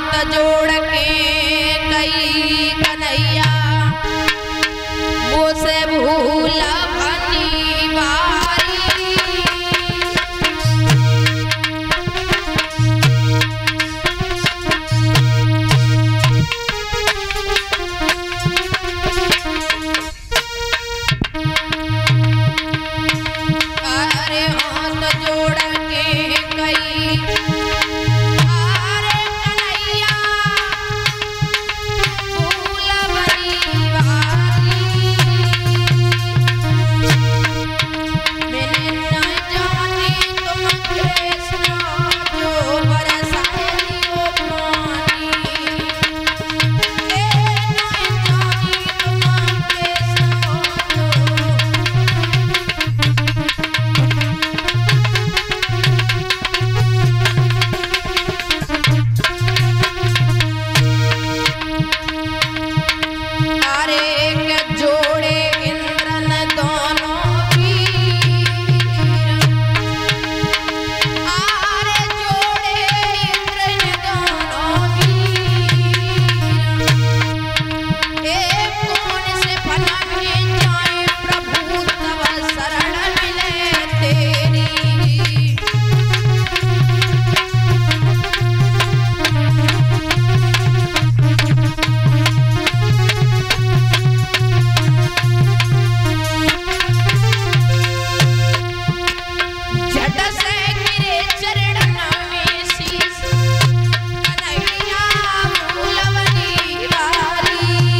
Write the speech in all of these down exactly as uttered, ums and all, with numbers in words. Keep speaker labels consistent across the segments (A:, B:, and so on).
A: हाथ जोड़ के कई कन्हैया मुझसे भूला भनी बारी। अरे हाथ जोड़ के कई अरे कन्हैया भूला भनी बारी। मैंने न जाने तुम कृष्ण जो बरसाइयो पानी। ए न जाने तुम कृष्ण अरे के जोड़े इंद्रन दोनों वीर। अरे जोड़े इंद्रन दोनों वीर। एक कौन से फना में जाए प्रभु तब शरण मिले तेरी। झट से गिरे चरण में शीश कन्हैया भूला भनी बारी।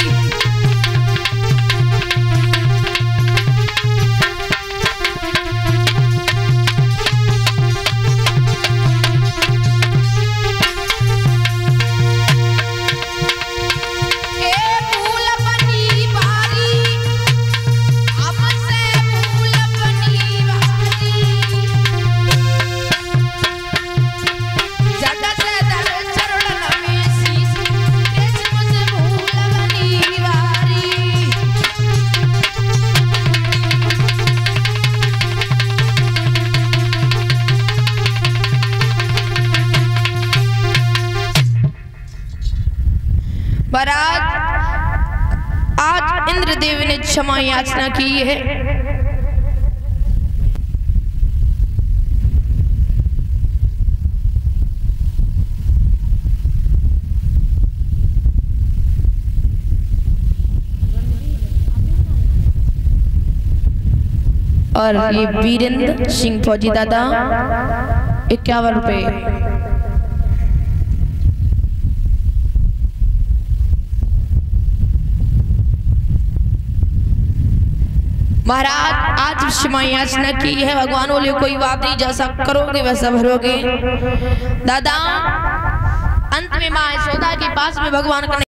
A: ए भूला भनी बारी हमसे भूला भनी बारी। झट से धर चरण में शीश कृष्ण से भूला भनी बारी। महाराज आज इंद्रदेव ने क्षमा याचना की है। और ये वीरेंद्र सिंह फौजी दादा इक्यावन रुपए। महाराज आज क्षमा याचना की है। भगवान बोले कोई बात नहीं, जैसा करोगे वैसा भरोगे। दादा अंत में मां यशोदा के पास में भगवान का